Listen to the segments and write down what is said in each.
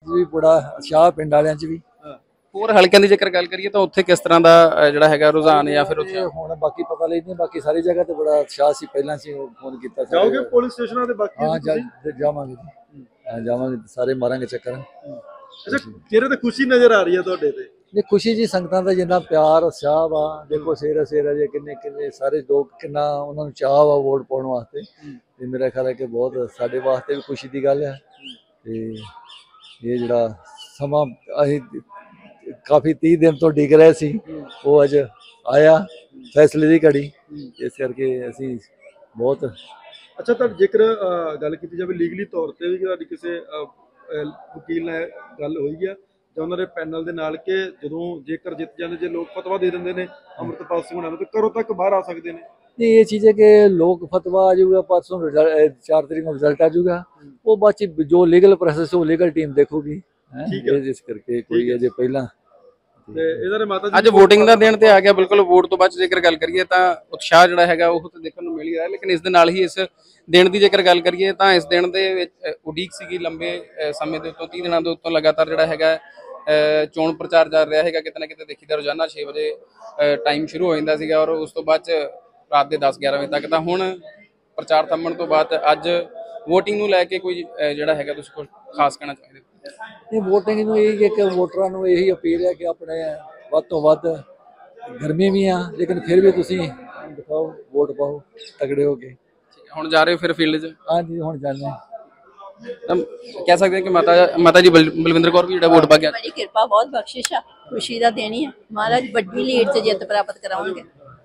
ਵੀ ਬੜਾ ਉਤਸ਼ਾਹ ਪਿੰਡ ਵਾਲਿਆਂ 'ਚ ਵੀ। ਹੋਰ ਹਲਕਿਆਂ ਦੀ ਜੇਕਰ ਗੱਲ ਕਰੀਏ ਤਾਂ ਉੱਥੇ ਕਿਸ ਤਰ੍ਹਾਂ ਦਾ ਜਿਹੜਾ ਹੈਗਾ ਰੁਝਾਨ ਜਾਂ ਫਿਰ ਉੱਥੇ ਹੁਣ ਬਾਕੀ ਪਤਾ ਲੈਂਦੇ, ਬਾਕੀ ਸਾਰੀ ਜਗ੍ਹਾ ਤੇ ਬੜਾ ਉਤਸ਼ਾਹ ਸੀ। ਪਹਿਲਾਂ ਸੀ ਫੋਨ ਕੀਤਾ ਸੀ। ਜਾਓਗੇ ਪੁਲਿਸ ਸਟੇਸ਼ਨਾਂ ਤੇ ਬਾਕੀ? ਹਾਂ ਜਾਵਾਂਗੇ ਜੀ, ਜਾਵਾਂਗੇ, ਸਾਰੇ ਮਾਰਾਂਗੇ ਚੱਕਰ। ਅੱਛਾ, ਚਿਹਰੇ ਤੇ ਖੁਸ਼ੀ ਨਜ਼ਰ ਆ ਰਹੀ ਹੈ ਤੁਹਾਡੇ ਤੇ? ਨਹੀਂ, ਖੁਸ਼ੀ ਜੀ, ਸੰਗਤਾਂ ਦਾ ਜਿੰਨਾ ਪਿਆਰ ਉਤਸ਼ਾਹ ਵਾ, ਦੇਖੋ ਸੇਰਾ ਸੇਰਾ ਜੇ ਕਿੰਨੇ ਸਾਰੇ ਲੋਕ, ਕਿੰਨਾ ਉਹਨਾਂ ਨੂੰ ਚਾਹ ਵਾ ਵੋਟ ਪਾਉਣ ਵਾਸਤੇ। ਤੇ ਮੇਰਾ ਖਿਆਲ ਹੈ ਕਿ ਬਹੁਤ ਸਾਡੇ ਵਾਸਤੇ ਵੀ ਖੁਸ਼ੀ ਦੀ ਗੱਲ ਹੈ। ਤੇ ਇਹ ਜਿਹੜਾ ਸਮਾਂ ਅਸੀਂ ਕਾਫੀ 30 ਦਿਨ ਤੋਂ ਡਿੱਗ ਰਹੇ ਸੀ, ਉਹ ਅੱਜ ਆਇਆ ਫੈਸਲੇ ਦੀ ਘੜੀ। ਇਸ ਕਰਕੇ ਅਸੀਂ ਬਹੁਤ। ਅੱਛਾ, ਤਾਂ ਜੇਕਰ ਗੱਲ ਕੀਤੀ ਜਾਵੇ ਲੀਗਲੀ ਤੌਰ ਤੇ ਵੀ ਤੁਹਾਡੀ ਕਿਸੇ ਵਕੀਲ ਨਾਲ ਗੱਲ ਹੋਈ ਹੈ ਜਾਂ ਉਹਨਾਂ ਦੇ ਪੈਨਲ ਦੇ ਨਾਲ ਕਿ ਜਦੋਂ ਜੇਕਰ ਜਿੱਤ ਜਾਂਦੇ, ਜੇ ਲੋਕ ਫਤਵਾ ਦੇ ਦਿੰਦੇ ਨੇ ਅੰਮ੍ਰਿਤਪਾਲ ਸਿੰਘ ਹੋਣਾ ਨੂੰ, ਤੇ ਘਰੋਂ ਤੱਕ ਬਾਹਰ ਆ ਸਕਦੇ ਨੇ? ਇਹ ਚੀਜ਼ ਹੈ ਕਿ ਲੋਕ ਫਤਵਾ ਆ ਜਾਊਗਾ, ਪਰਸੋਂ 4 ਤਰੀਕ ਨੂੰ ਰਿਜ਼ਲਟ ਆ ਜਾਊਗਾ, ਉਹ ਬਾਅਦ ਚ ਜੋ ਲੀਗਲ ਪ੍ਰੋਸੈਸ ਉਹ ਲੀਗਲ ਟੀਮ ਦੇਖੂਗੀ। ਇਸ ਕਰਕੇ ਕੋਈ ਅਜੇ ਪਹਿਲਾਂ ਅੱਜ VOTING ਦਾ ਦਿਨ ਤੇ ਆ ਗਿਆ। ਬਿਲਕੁਲ, ਵੋਟ ਤੋਂ ਬਾਅਦ ਜੇਕਰ ਗੱਲ ਕਰੀਏ ਤਾਂ ਉਤਸ਼ਾਹ ਜਿਹੜਾ ਹੈਗਾ ਉਹ ਤਾਂ ਦੇਖਣ ਨੂੰ ਮਿਲ ਹੀ ਰਿਹਾ, ਲੇਕਿਨ ਇਸ ਦੇ ਨਾਲ ਹੀ ਇਸ ਦਿਨ ਦੀ ਜੇਕਰ ਗੱਲ ਕਰੀਏ ਤਾਂ ਇਸ ਦਿਨ ਦੇ ਵਿੱਚ ਉਡੀਕ ਸੀਗੀ ਲੰਬੇ ਸਮੇਂ ਦੇ ਉੱਤੋਂ, 30 ਦਿਨਾਂ ਦੇ ਉੱਤੋਂ ਲਗਾਤਾਰ ਜਿਹੜਾ ਹੈਗਾ ਚੋਣ ਪ੍ਰਚਾਰ ਚੱਲ ਰਿਹਾ ਹੈਗਾ। ਕਿਤੇ ਨਾ ਕਿਤੇ ਦੇਖੀਦਾ ਰੋਜ਼ਾਨਾ 6 ਵਜੇ ਟਾਈਮ ਸ਼ੁਰੂ ਹੋ ਜਾਂਦਾ ਸੀਗਾ ਔਰ ਉਸ ਤੋਂ ਬਾਅਦ ਚ ਰਾਤ ਦੇ 10-11 ਵਜੇ ਤੱਕ। ਤਾਂ ਹੁਣ ਪ੍ਰਚਾਰ ਥੰਮਣ ਤੋਂ ਬਾਅਦ ਅੱਜ VOTING ਨੂੰ ਲੈ ਕੇ ਕੋਈ ਜਿਹੜਾ ਹੈਗਾ ਤੁਸੀਂ ਕੁਝ ਖਾਸ ਕਹਿਣਾ ਚਾਹੀਦੇ? ਨਹੀਂ, VOTING ਨੂੰ ਇਹ ਇੱਕ ਵੋਟਰਾਂ ਨੂੰ ਇਹੀ ਅਪੀਲ ਹੈ ਕਿ ਆਪਣੇ ਵੱਧ ਤੋਂ ਵੱਧ, ਗਰਮੀ ਵੀ ਆ ਲੇਕਿਨ ਫਿਰ ਵੀ ਤੁਸੀਂ ਦਿਖਾਓ, ਵੋਟ ਪਾਓ ਤਗੜੇ ਹੋ ਕੇ। ਹੁਣ ਜਾ ਰਹੇ ਹੋ ਫਿਰ ਫੀਲਡ 'ਚ? ਹਾਂਜੀ, ਹੁਣ ਜਾਣਾ। ਕਹਿ ਸਕਦੇ ਹਾਂ ਕਿ ਮਾਤਾ ਜੀ ਬਲਵਿੰਦਰ ਕੌਰ ਵੀ ਜਿਹੜਾ ਵੋਟ ਪਾ ਗਿਆ। ਬੜੀ ਕਿਰਪਾ, ਬਹੁਤ ਬਖਸ਼ਿਸ਼ ਆ, ਖੁਸ਼ੀ ਦਾ ਦੇਣੀ ਹੈ। ਮਹਾਰਾਜ ਵੱਡੀ ਲੀਡ 'ਚ ਜਿੱਤ ਪ੍ਰਾਪਤ ਕਰਾਉਣਗੇ।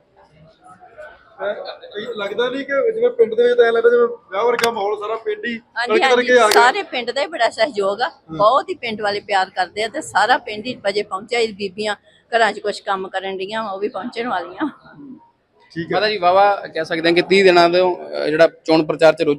ਲੱਗਦਾ ਨਹੀਂ ਕਿ ਜਿਵੇਂ ਪਿੰਡ ਦੇ ਵਿੱਚ ਤਾਂ ਐ ਲੱਗਦਾ ਜਿਵੇਂ ਵਿਆਹ ਵਰਗਾ ਮਾਹੌਲ, ਸਾਰਾ ਪਿੰਡ ਹੀ ਕਰਕੇ ਆ ਗਿਆ? ਸਾਰੇ ਪਿੰਡ ਦਾ ਹੀ ਬੜਾ ਸਹਿਯੋਗ ਆ, ਬਹੁਤ ਹੀ ਪਿੰਡ ਵਾਲੇ ਪਿਆਰ ਕਰਦੇ ਆ ਤੇ ਸਾਰਾ ਪਿੰਡ ਹੀ ਵਜੇ ਪਹੁੰਚਿਆ। ਬੀਬੀਆਂ ਘਰਾਂ 'ਚ ਕੁਝ ਕੰਮ ਕਰਨ ਡੀਆਂ, ਉਹ ਵੀ ਪਹੁੰਚਣ ਵਾਲੀਆਂ। ਮਾਤਾ ਜੀ ਵਾਵਾ ਕਹਿ ਸਕਦੇ ਹਾਂ ਕਿ 30 ਦਿਨਾਂ ਤੋਂ ਜਿਹੜਾ ਚੋਣ ਪ੍ਰਚਾਰ 'ਚ